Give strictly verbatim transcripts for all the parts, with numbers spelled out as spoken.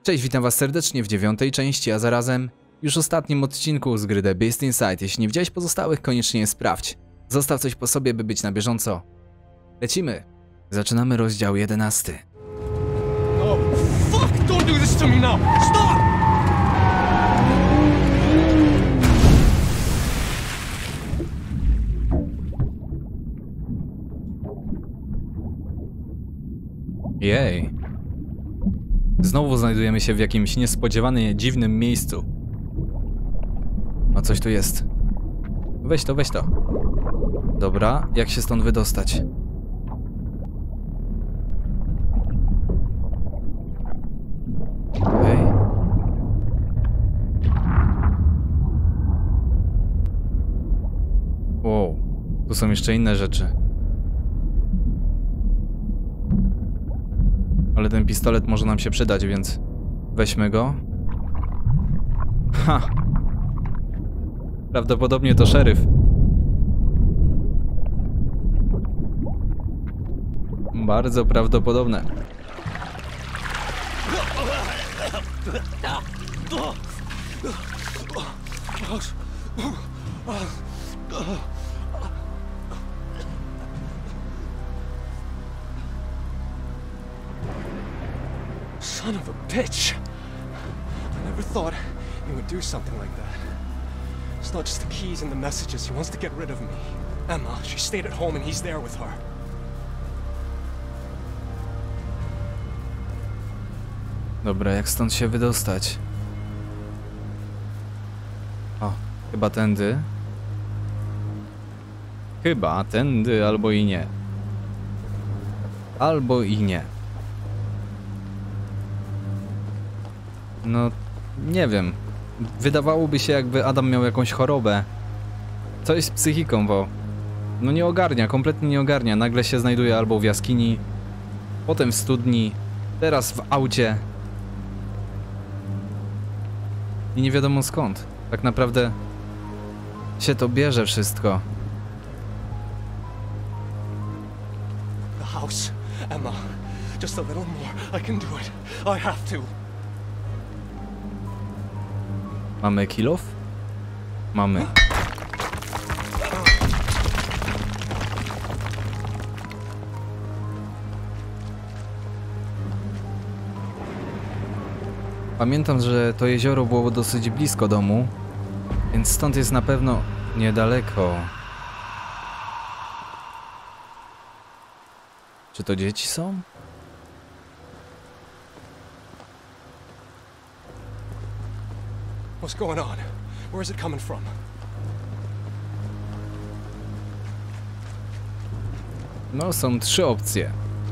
Cześć, witam was serdecznie w dziewiątej części, a zarazem już ostatnim odcinku z gry The Beast Inside. Jeśli nie widziałeś pozostałych, koniecznie je sprawdź. Zostaw coś po sobie, by być na bieżąco. Lecimy. Zaczynamy rozdział jedenasty. Oh, fuck! Don't do this to me now! Stop! Jej. Znowu znajdujemy się w jakimś niespodziewanym, dziwnym miejscu. No coś tu jest. Weź to, weź to. Dobra, jak się stąd wydostać? Okej. Okay. Wow, tu są jeszcze inne rzeczy. Ale ten pistolet może nam się przydać, więc weźmy go. Ha! Prawdopodobnie to szeryf. Bardzo prawdopodobne. Son of a bitch! I never thought he would do something like that. It's not just the keys and the messages. He wants to get rid of me. Emma, she stayed at home and he's there with her. Dobra, jak stąd się wydostać? O, chyba tędy. Chyba tędy, albo i nie. Albo i nie. No, nie wiem. Wydawałoby się, jakby Adam miał jakąś chorobę. Coś z psychiką, bo... No nie ogarnia, kompletnie nie ogarnia. Nagle się znajduje albo w jaskini, potem w studni, teraz w aucie. I nie wiadomo skąd. Tak naprawdę się to bierze wszystko. The house. Emma, just a little more. I can do it. I have to. Mamy kill off? Mamy. Pamiętam, że to jezioro było dosyć blisko domu, więc stąd jest na pewno niedaleko. Czy to dzieci są? What's going on? Where is it coming from? No, są trzy opcje.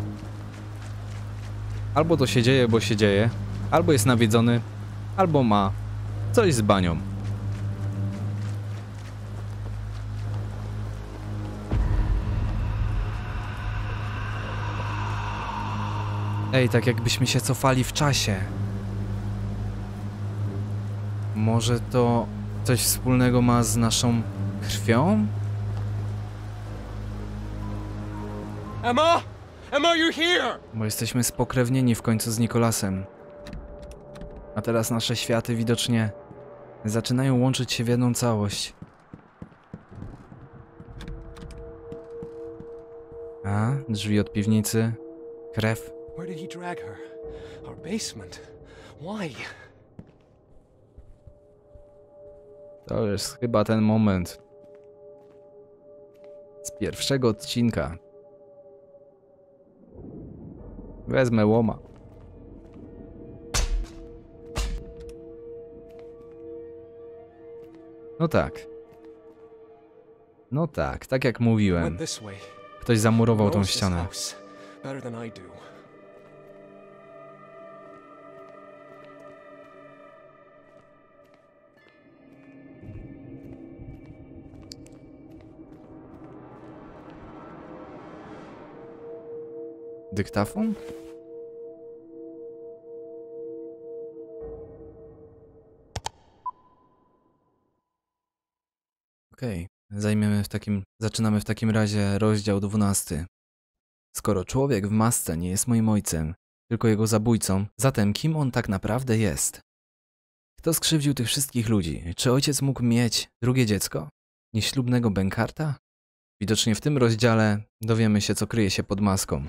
Albo to się dzieje, bo się dzieje, albo jest nawiedzony, albo ma coś z banią. Ej, tak jakbyśmy się cofali w czasie. Może to coś wspólnego ma z naszą krwią? Emma! Emma, are you here? Bo jesteśmy spokrewnieni w końcu z Nikolasem. A teraz nasze światy widocznie zaczynają łączyć się w jedną całość. A, drzwi od piwnicy. Krew. Where did he drag her? Our basement. Why? To jest chyba ten moment z pierwszego odcinka. Wezmę łoma. No tak. No tak, tak jak mówiłem. Ktoś zamurował tą ścianę. Dyktafon? Okej, okay. Zajmiemy w takim, zaczynamy w takim razie rozdział dwunasty. Skoro człowiek w masce nie jest moim ojcem, tylko jego zabójcą. Zatem kim on tak naprawdę jest? Kto skrzywdził tych wszystkich ludzi? Czy ojciec mógł mieć drugie dziecko? Nieślubnego bękarta? Widocznie w tym rozdziale dowiemy się, co kryje się pod maską.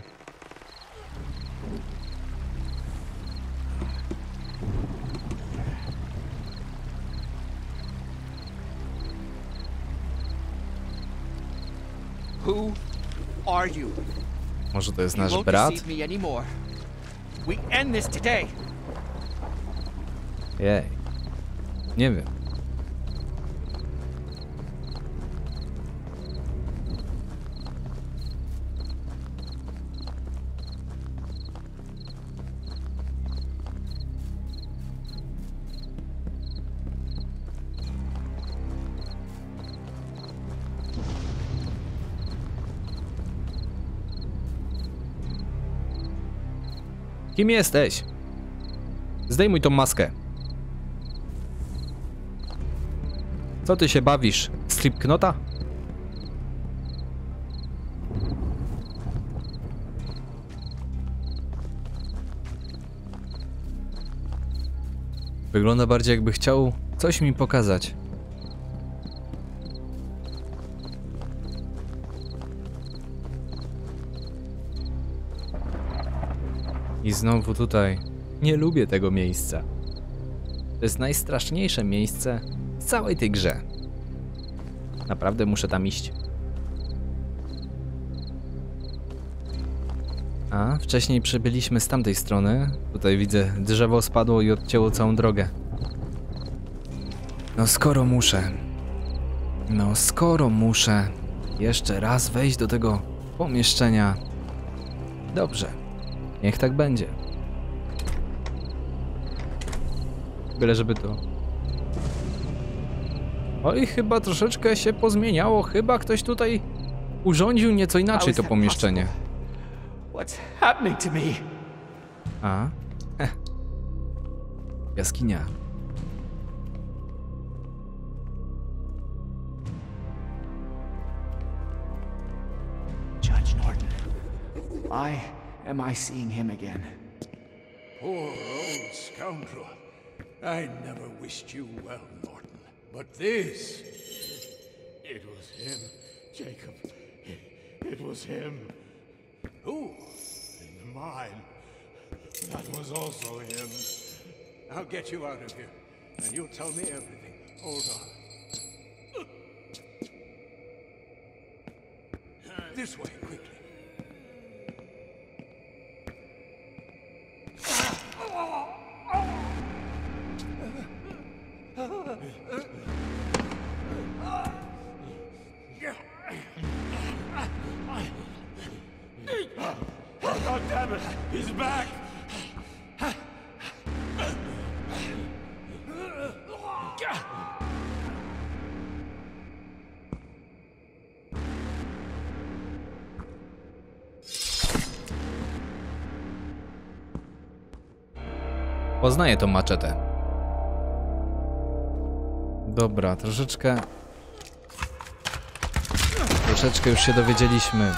Who are you? Może to jest You nasz won't brat? deceive me anymore. We end this today. Jej. Nie wiem. Kim jesteś? Zdejmuj tą maskę. Co ty się bawisz? Slipknota? Wygląda bardziej, jakby chciał coś mi pokazać. I znowu tutaj. Nie lubię tego miejsca. To jest najstraszniejsze miejsce w całej tej grze. Naprawdę muszę tam iść. A, wcześniej przybyliśmy z tamtej strony. Tutaj widzę, drzewo spadło i odcięło całą drogę. No skoro muszę... No skoro muszę jeszcze raz wejść do tego pomieszczenia... Dobrze. Niech tak będzie. Byle żeby to... Oj, chyba troszeczkę się pozmieniało. Chyba ktoś tutaj urządził nieco inaczej to pomieszczenie. What's happening to me? A? Heh. Jaskinia. Judge Norton. Why am I seeing him again? Poor old scoundrel. I never wished you well, Norton. But this... It was him, Jacob. It, it was him. Who? In the mine. That was also him. I'll get you out of here, and you'll tell me everything. Hold on. This way, quickly. God damn it! He's back! Poznaję tą maczetę. Dobra, troszeczkę... Troszeczkę już się dowiedzieliśmy.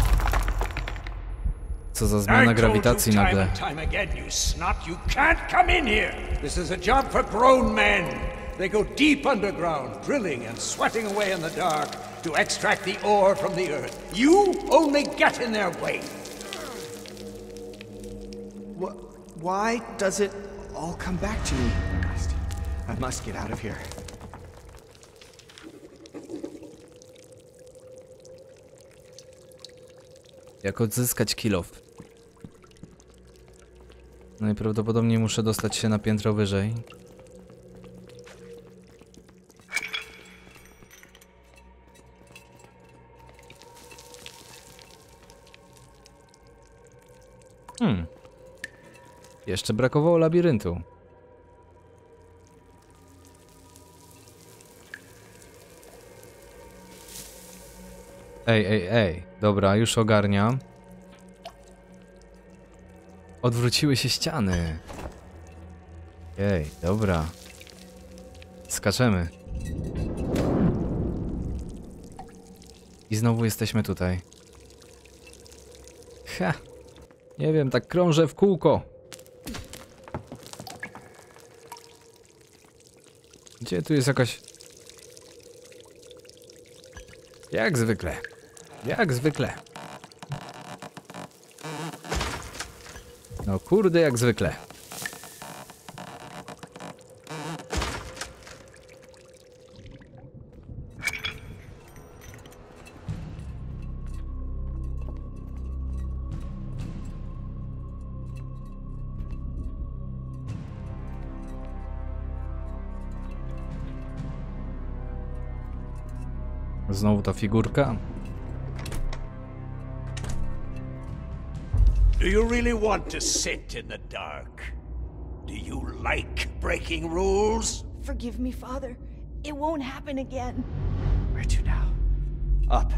Co za zmiana grawitacji nagle. This is a job for grown men. They go deep underground, drilling and sweating away in the dark to extract the ore from the earth. You only get in their way. What? Why does it all come back to me? I must, I must get out of here. Jak odzyskać kilof? Najprawdopodobniej muszę dostać się na piętro wyżej. Hmm. Jeszcze brakowało labiryntu. Ej, ej, ej. Dobra, już ogarniam. Odwróciły się ściany. Ej, dobra. Skaczemy. I znowu jesteśmy tutaj. Ha! Nie wiem, tak krążę w kółko. Gdzie tu jest jakaś... Jak zwykle. Jak zwykle. No kurde, jak zwykle. Znowu ta figurka. Do you really want to sit in the dark? Do you like breaking rules? Forgive me, Father. It won't happen again. Where to now? Up.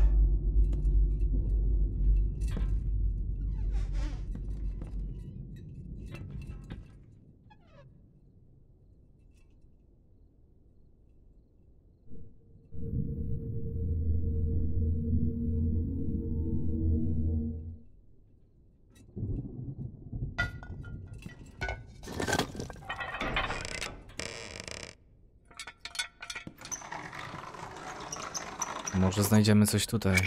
Może znajdziemy coś tutaj.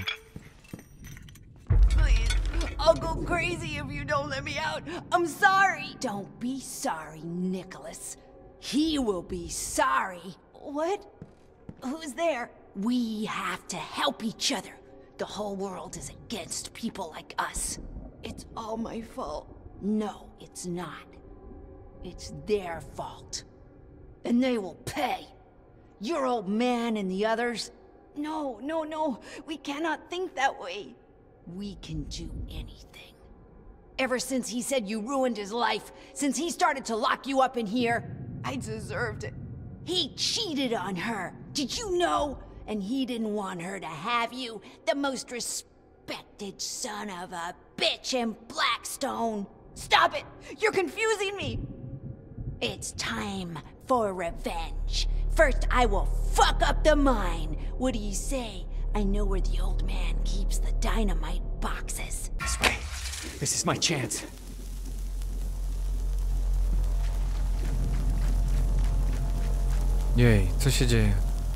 Please, I'll go crazy if you don't let me out. I'm sorry. Don't be sorry, Nicholas. He will be sorry. What? Who's there? We have to help each other. The whole world is against people like us. It's all my fault. No, it's not. It's their fault. And they will pay. Your old man and the others. No, no, no. We cannot think that way. We can do anything. Ever since he said you ruined his life, since he started to lock you up in here, I deserved it. He cheated on her. Did you know? And he didn't want her to have you, the most respected son of a bitch in Blackstone. Stop it! You're confusing me! It's time for revenge. First, I will fuck up the mine. What do you say? I know where the old man keeps the dynamite boxes. This way. This is my chance. Jej, co się dzieje?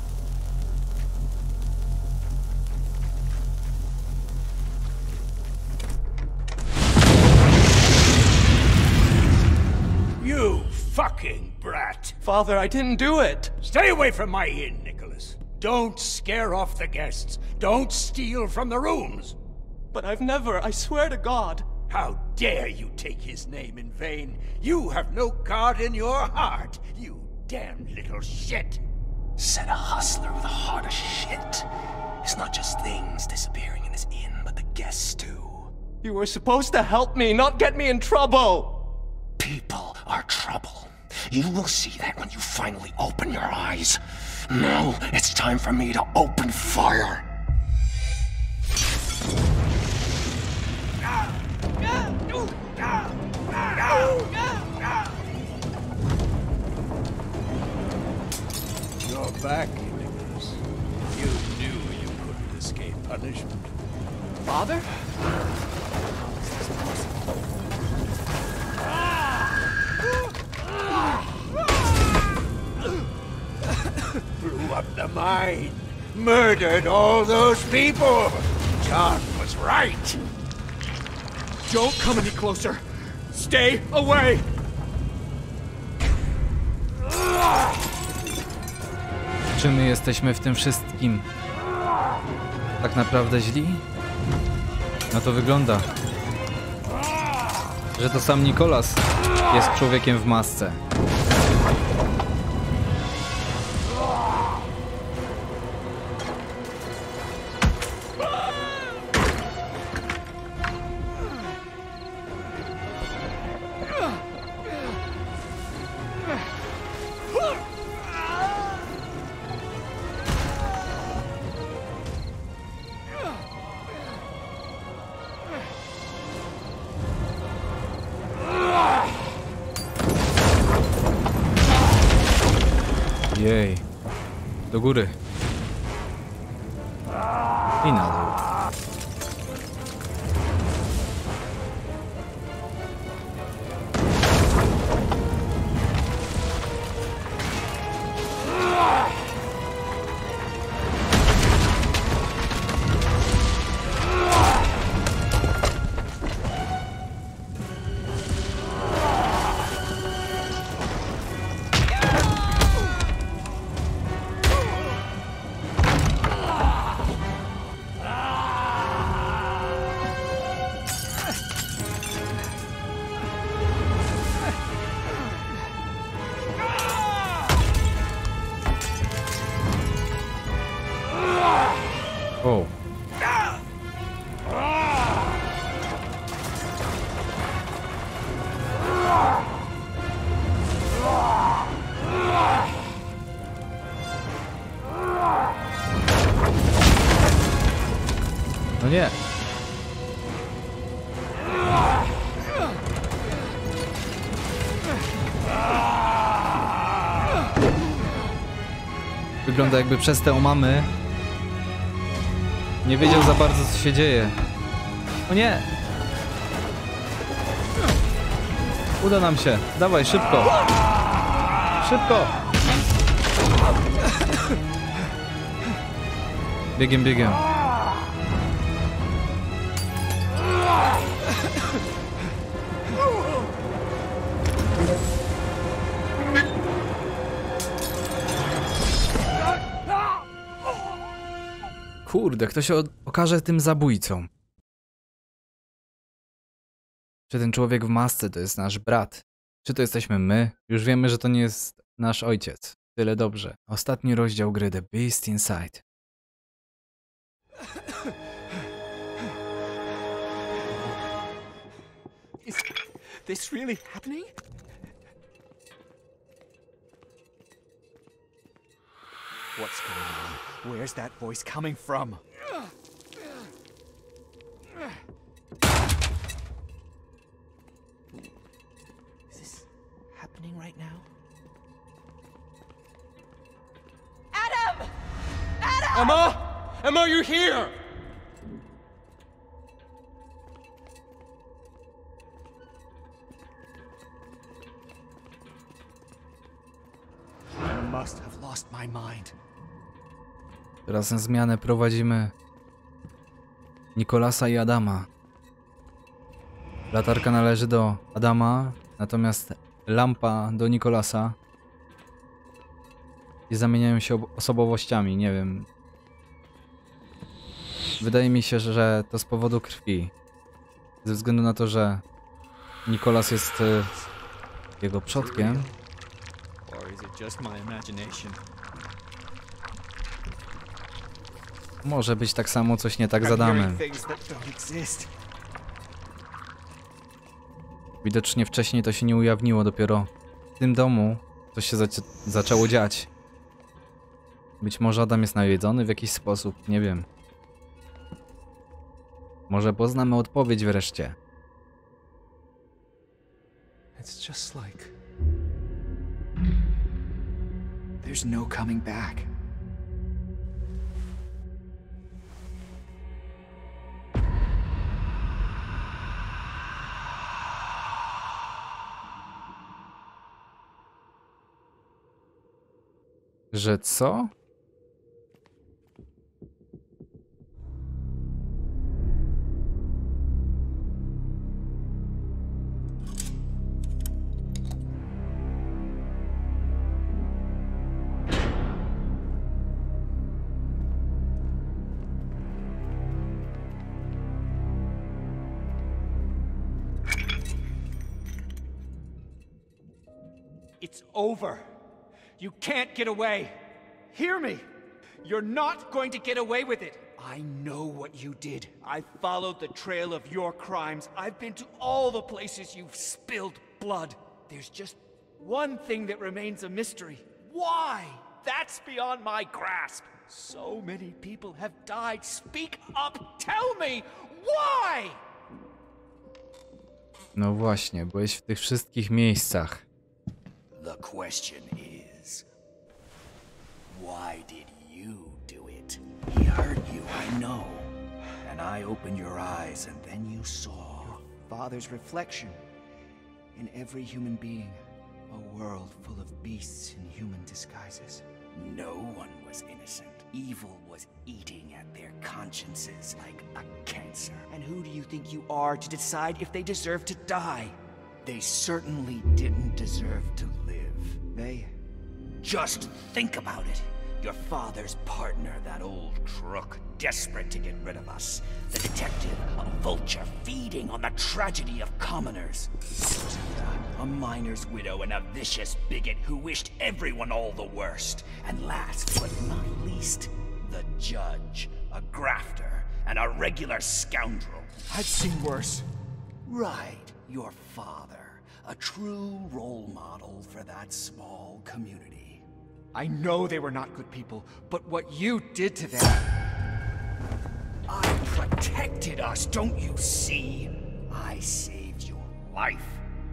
You fucking brat! Father, I didn't do it! Stay away from my inn, Nicholas. Don't scare off the guests. Don't steal from the rooms. But I've never, I swear to God. How dare you take his name in vain? You have no God in your heart, you damn little shit. Said a hustler with a heart of shit. It's not just things disappearing in his inn, but the guests too. You were supposed to help me, not get me in trouble! People are trouble. You will see that when you finally open your eyes. Now it's time for me to open fire. You're back, Nicholas. You knew you couldn't escape punishment. Father? Blew up the mine. Murdered all those people. John was right. Don't come any closer. Stay away! Czy my jesteśmy w tym wszystkim tak naprawdę źli? No to wygląda, że to sam Nicholas jest człowiekiem w masce. Jej, do góry i na dół. nie. Wygląda, jakby przez te omamy nie wiedział za bardzo, co się dzieje. O nie! Uda nam się. Dawaj, szybko. Szybko. Biegiem, biegiem. Kurde, kto się okaże tym zabójcą? Czy ten człowiek w masce to jest nasz brat? Czy to jesteśmy my? Już wiemy, że to nie jest nasz ojciec. Tyle dobrze. Ostatni rozdział gry The Beast Inside. Is this really happening? What's going on? Where's that voice coming from? Is this happening right now? Adam! Adam! Emma! Emma, you're here! I must have lost my mind. Teraz na zmianę prowadzimy Nikolasa i Adama. Latarka należy do Adama, natomiast lampa do Nikolasa. I zamieniają się osobowościami, nie wiem. Wydaje mi się, że to z powodu krwi. Ze względu na to, że Nikolas jest y, jego przodkiem. Or is it just my imagination? Może być tak samo coś nie tak z I'm Adamem. hearing things that don't exist. Widocznie wcześniej to się nie ujawniło, dopiero w tym domu coś się zac zaczęło dziać. Być może Adam jest nawiedzony w jakiś sposób, nie wiem. Może poznamy odpowiedź wreszcie. It's just like... There's no coming back. Że co? It's over. You can't get away. Hear me. You're not going to get away with it. I know what you did. I followed the trail of your crimes. I've been to all the places you've spilled blood. There's just one thing that remains a mystery. Why? That's beyond my grasp. So many people have died. Speak up. Tell me. Why? No właśnie, byłeś w tych wszystkich miejscach. The question is, why did you do it? He hurt you, I know. And I opened your eyes and then you saw... Father's reflection in every human being. A world full of beasts in human disguises. No one was innocent. Evil was eating at their consciences like a cancer. And who do you think you are to decide if they deserve to die? They certainly didn't deserve to live. They... Just think about it. Your father's partner, that old crook, desperate to get rid of us. The detective, a vulture feeding on the tragedy of commoners. A miner's widow and a vicious bigot who wished everyone all the worst. And last but not least, the judge, a grafter, and a regular scoundrel. I've seen worse. Right, your father, a true role model for that small community. I know they were not good people, but what you did to them... I protected us, don't you see? I saved your life.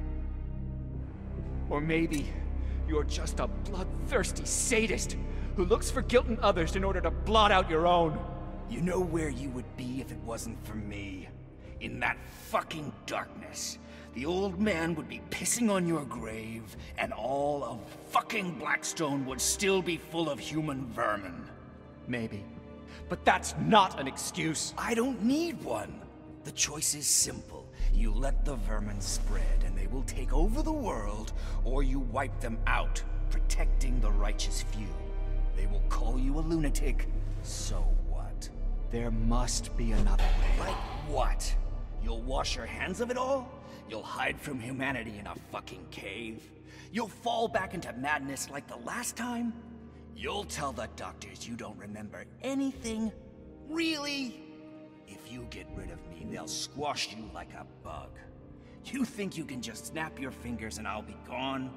Or maybe you're just a bloodthirsty sadist who looks for guilt in others in order to blot out your own. You know where you would be if it wasn't for me? In that fucking darkness. The old man would be pissing on your grave, and all of fucking Blackstone would still be full of human vermin. Maybe. But that's not an excuse. I don't need one. The choice is simple. You let the vermin spread, and they will take over the world, or you wipe them out, protecting the righteous few. They will call you a lunatic. So what? There must be another way. Like what? You'll wash your hands of it all? You'll hide from humanity in a fucking cave? You'll fall back into madness like the last time? You'll tell the doctors you don't remember anything? Really? If you get rid of me, they'll squash you like a bug. You think you can just snap your fingers and I'll be gone?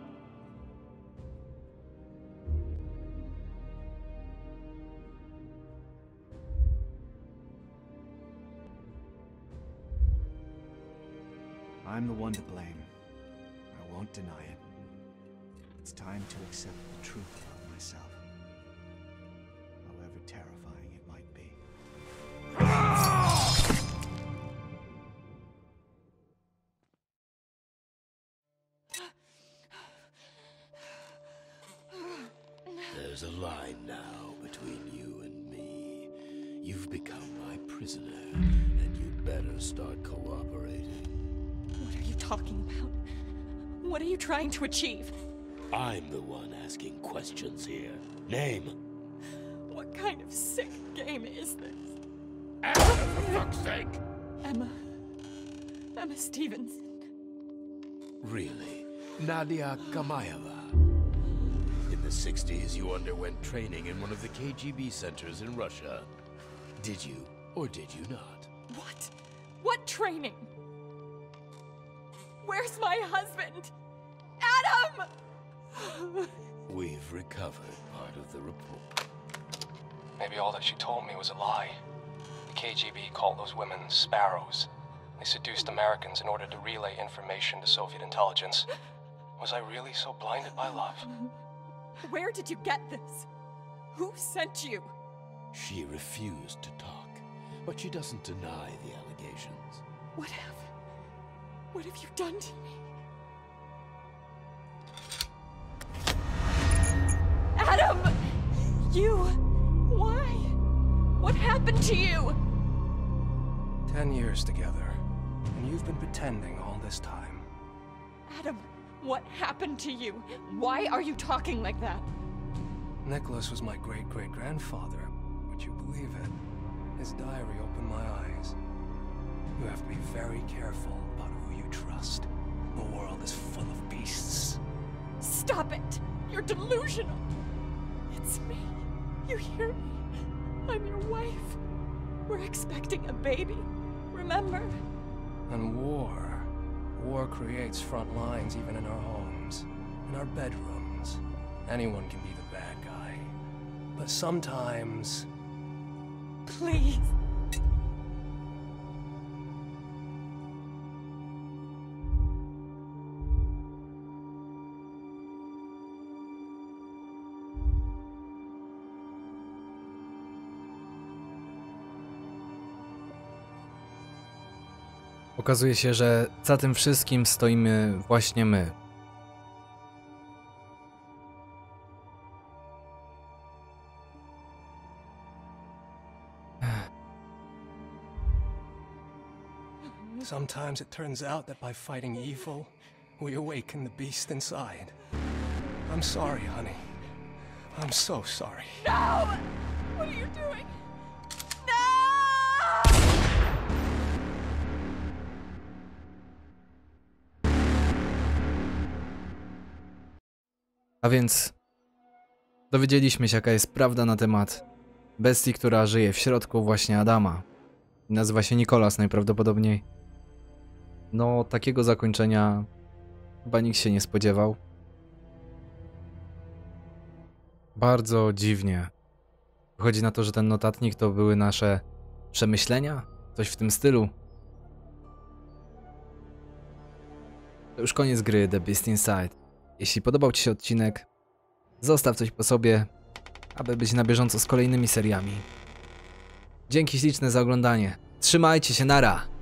I'm the one to blame. I won't deny it. It's time to accept the truth about myself. However terrifying it might be. There's a line now between you and me. You've become my prisoner, and you'd better start cooperating. What are you talking about? What are you trying to achieve? I'm the one asking questions here. Name. What kind of sick game is this? Emma, for fuck's sake! Emma. Emma Stevenson. Really? Nadia Kamayeva. In the sixties, you underwent training in one of the K G B centers in Russia. Did you, or did you not? What? What training? Where's my husband? Adam! We've recovered part of the report. Maybe all that she told me was a lie. The K G B called those women sparrows. They seduced Americans in order to relay information to Soviet intelligence. Was I really so blinded by love? Where did you get this? Who sent you? She refused to talk, but she doesn't deny the allegations. What have... What have you done to me? Adam! You... Why? What happened to you? Ten years together, and you've been pretending all this time. Adam, what happened to you? Why are you talking like that? Nicholas was my great-great-grandfather. Would you believe it? His diary opened my eyes. You have to be very careful about who you trust. The world is full of beasts. Stop it! You're delusional! It's me. You hear me? I'm your wife. We're expecting a baby. Remember? And war. War creates front lines even in our homes. In our bedrooms. Anyone can be the bad guy. But sometimes... Please. Okazuje się, że za tym wszystkim stoimy właśnie my. Sometimes it turns out that by fighting evil, we awaken the beast inside. I'm sorry, honey. I'm so sorry. No! What are you doing? No! A więc dowiedzieliśmy się, jaka jest prawda na temat bestii, która żyje w środku właśnie Adama. Nazywa się Nicholas najprawdopodobniej. No, takiego zakończenia chyba nikt się nie spodziewał. Bardzo dziwnie. Wychodzi na to, że ten notatnik to były nasze przemyślenia? Coś w tym stylu. To już koniec gry The Beast Inside. Jeśli podobał Ci się odcinek, zostaw coś po sobie, aby być na bieżąco z kolejnymi seriami. Dzięki śliczne za oglądanie. Trzymajcie się, nara!